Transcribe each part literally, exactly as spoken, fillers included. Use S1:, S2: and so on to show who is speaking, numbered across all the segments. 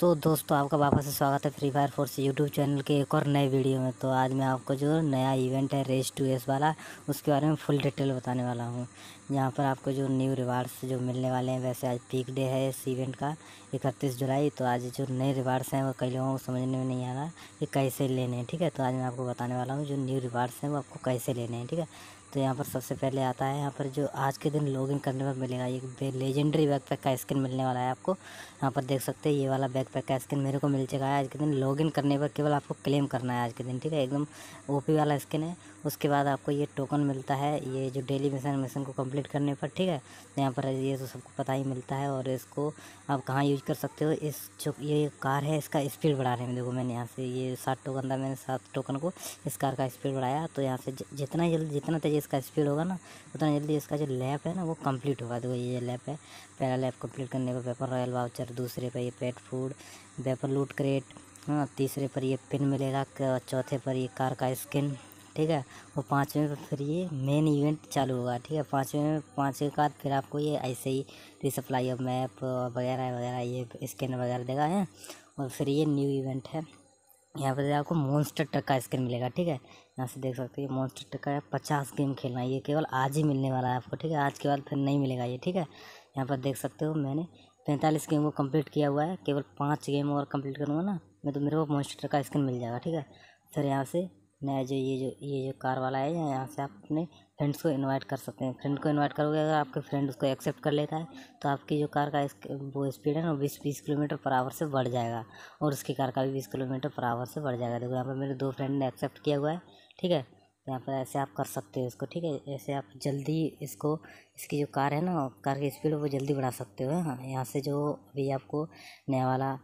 S1: सो दोस्तों आपका वापस से स्वागत है Free Fire Force YouTube channel के एक और नए वीडियो में। तो आज मैं आपको जो नया इवेंट है रेस टू एस वाला उसके बारे में फुल डिटेल बताने वाला हूँ। यहाँ पर आपको जो न्यू रिवार्ड्स जो मिलने वाले हैं, वैसे आज पीक डे है इस इवेंट का इकतीस जुलाई। तो आज जो नए रिवार्ड्स हैं वो कई लोगों को समझने में नहीं आ रहा कि कैसे लेने हैं। ठीक है, तो आज मैं आपको बताने वाला हूँ जो न्यू रिवार्ड्स हैं वो आपको कैसे लेने हैं। ठीक है, तो यहाँ पर सबसे पहले आता है यहाँ पर जो आज के दिन लॉगिन करने पर मिलेगा एक लेजेंडरी बैकपैक का स्किन मिलने वाला है आपको। यहाँ पर देख सकते हैं ये वाला बैकपैक का स्किन मेरे को मिल चुका है आज के दिन। लॉगिन करने पर केवल आपको क्लेम करना है आज के दिन। ठीक है, एकदम ओपी वाला स्किन है। उसके बाद आपको ये टोकन मिलता है ये जो डेली मिशन मिशन को कंप्लीट करने पर। ठीक है, यहाँ पर ये तो सबको पता ही मिलता है। और इसको आप कहाँ यूज कर सकते हो, इस जो ये कार है इसका स्पीड बढ़ाने में। देखो मैंने यहाँ से ये सात टोकन था, मैंने सात टोकन को इस कार का स्पीड बढ़ाया। तो यहाँ से जितना जल्दी जितना तेज़ इसका स्पीड होगा ना, उतना जल्दी इसका जो लैप है ना वो कंप्लीट होगा। देखो ये लैप है, पहला लैप कंप्लीट करने पर वेपर रॉयल वाउचर, दूसरे पर ये pet food, weapon loot crate, हाँ तीसरे पर ये पिन मिलेगा, चौथे पर ये कार का स्किन। ठीक है, और पाँचवें पर फिर ये मेन इवेंट चालू होगा। ठीक है, पाँचवें में पाँचवें के बाद फिर आपको ये ऐसे ही रिसप्लाई ऑफ मैप वगैरह वगैरह ये स्किन वगैरह देगा है। और फिर ये न्यू इवेंट है, यहाँ पर आपको मॉन्स्टर ट्रक का स्किन मिलेगा। ठीक है, यहाँ से देख सकते हैं मॉन्स्टर ट्रक का पचास गेम खेलना है, ये केवल आज ही मिलने वाला है आपको। ठीक है, आज के बाद फिर नहीं मिलेगा ये। ठीक है, यहाँ पर देख सकते हो मैंने पैंतालीस गेम को कंप्लीट किया हुआ है, केवल पाँच गेम और कंप्लीट करूँगा ना मैं तो मेरे को मॉन्स्टर ट्रक का स्किन मिल जाएगा। ठीक है, फिर यहाँ से नया जो ये जो ये जो कार वाला है यहाँ से आप अपने फ्रेंड्स को इनवाइट कर सकते हैं। फ्रेंड को इनवाइट करोगे, अगर आपके फ्रेंड उसको एक्सेप्ट कर लेता है तो आपकी जो कार का वो स्पीड है ना बीस बीस किलोमीटर पर आवर से बढ़ जाएगा, और उसकी कार का भी बीस किलोमीटर पर आवर से बढ़ जाएगा। देखो यहाँ पर मेरे दो फ्रेंड ने एक्सेप्ट किया हुआ है। ठीक है, तो यहाँ पर ऐसे आप कर सकते हो इसको। ठीक है, ऐसे आप जल्दी इसको इसकी जो कार है ना कार की स्पीड वो जल्दी बढ़ा सकते हो। हाँ, यहाँ से जो अभी आपको नया वाला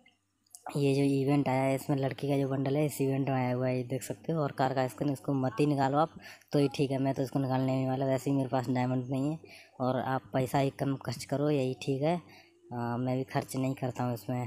S1: ये जो इवेंट आया है इसमें लड़की का जो बंडल है इस इवेंट में आया हुआ है, ये देख सकते हो। और कार का स्किन इसको मत ही निकालो आप तो ही ठीक है, मैं तो इसको निकालने नहीं वाला, वैसे ही मेरे पास डायमंड नहीं है। और आप पैसा ही कम खर्च करो यही ठीक है। आ, मैं भी खर्च नहीं करता हूँ इसमें,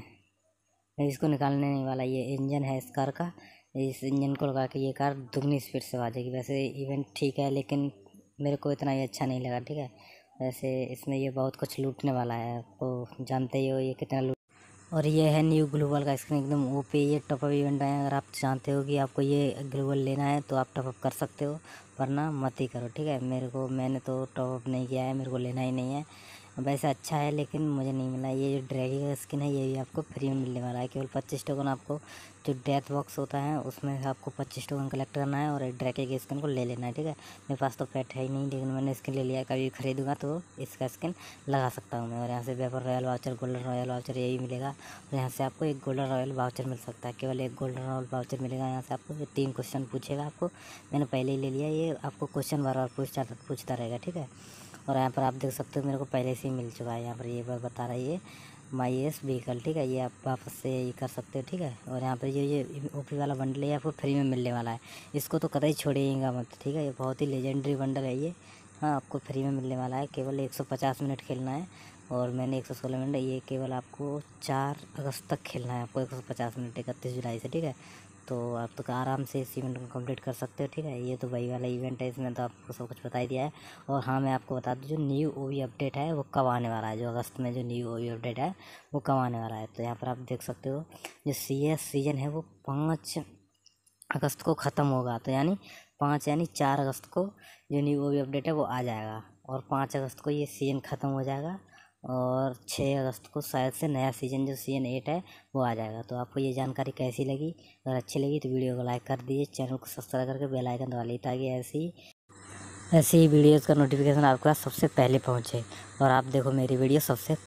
S1: मैं इसको निकालने नहीं वाला। ये इंजन है इस कार का, इस इंजन को लगा के ये कार दुगनी स्पीड से भागेगी। वैसे इवेंट ठीक है लेकिन मेरे को इतना ही अच्छा नहीं लगा। ठीक है, वैसे इसमें ये बहुत कुछ लूटने वाला है, आपको जानते ही हो ये कितना लूट। और ये है न्यू ग्लोबल का स्किन एकदम ओपी। ये टॉपअप इवेंट है, अगर आप जानते हो कि आपको ये ग्लोबल लेना है तो आप टॉपअप कर सकते हो, वरना मत ही करो। ठीक है, मेरे को मैंने तो टॉपअप नहीं किया है, मेरे को लेना ही नहीं है। वैसे अच्छा है लेकिन मुझे नहीं मिला। ये जो ड्रैगी का स्किन है ये भी आपको फ्री में मिलने वाला है, केवल पच्चीस टोकन आपको जो डेथ बॉक्स होता है उसमें आपको पच्चीस टोकन कलेक्ट करना है और ड्रैगी के स्किन को ले लेना है। ठीक है, मेरे पास तो पेट है ही नहीं लेकिन मैंने स्किन ले लिया है, कभी खरीदूंगा तो इसका स्किन लगा सकता हूँ मैं। और यहाँ से weapon royale voucher, golden royale voucher यही मिलेगा। और यहाँ से आपको एक गोल्डन रॉयल वाउचर मिल सकता है, केवल एक गोल्डन रॉयल वाउचर मिलेगा। यहाँ से आपको ये तीन क्वेश्चन पूछेगा आपको, मैंने पहले ही ले लिया, ये आपको क्वेश्चन बार बार पूछता पूछता रहेगा। ठीक है, और यहाँ पर आप देख सकते हो मेरे को पहले से ही मिल चुका है। यहाँ पर ये बार बता रहा है ये माई एस व्हीकल। ठीक है, ये आप वापस से ये कर सकते हो। ठीक है, और यहाँ पर ये ये ओपी वाला बंडल है आपको फ्री में मिलने वाला है, इसको तो कतई छोड़िएगा मत। ठीक है, ये बहुत ही लेजेंडरी बंडल है ये। हाँ, आपको फ्री में मिलने वाला है, केवल एक सौ पचास मिनट खेलना है। और मैंने एक सौ सोलह मिनट, ये केवल आपको चार अगस्त तक खेलना है आपको एक सौ पचास मिनट इकतीस जुलाई से। ठीक है, तो आप तो आराम से इस इवेंट को कंप्लीट कर सकते हो। ठीक है, ये तो वही वाला इवेंट है, इसमें तो आपको सब कुछ बता ही दिया है। और हाँ, मैं आपको बता दूँ जो न्यू ओवी अपडेट है वो कब आने वाला है, जो अगस्त में जो न्यू ओवी अपडेट है वो कब आने वाला है। तो यहाँ पर आप देख सकते हो जो सी एस सीजन है वो पाँच अगस्त को ख़त्म होगा। तो यानी पाँच यानी चार अगस्त को जो न्यू ओवी अपडेट है वो आ जाएगा, और पाँच अगस्त को ये सीजन ख़त्म हो जाएगा, और छः अगस्त को शायद से नया सीज़न जो सीजन एट है वो आ जाएगा। तो आपको ये जानकारी कैसी लगी? अगर अच्छी लगी तो वीडियो को लाइक कर दीजिए, चैनल को सब्सक्राइब करके बेल आइकन दबा लीजिए ताकि ऐसी ऐसी ही वीडियोज़ का नोटिफिकेशन आपके पास सबसे पहले पहुँचे और आप देखो मेरी वीडियो सबसे